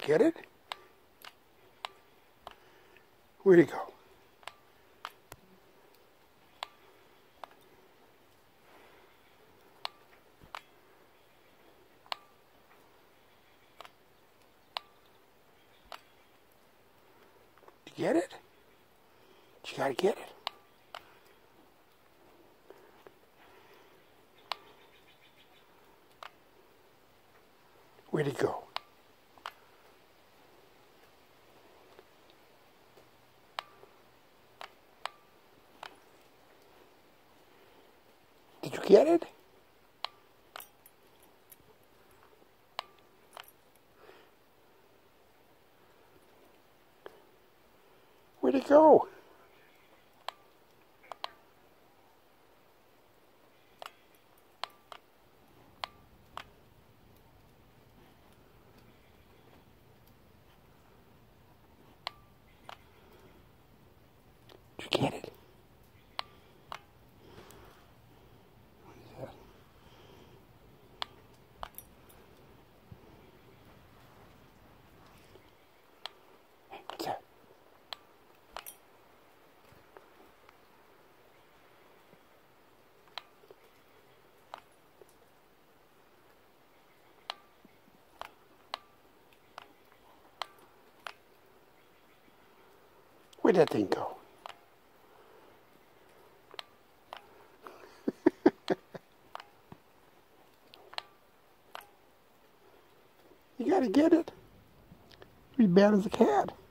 Get it? Where'd he go? Did you get it? You gotta get it. Where'd he go? Did you get it? Where'd it go? Did you get it? What is that? Hey, what's that? Where'd that thing go? You gotta get it. Be bad as a cat.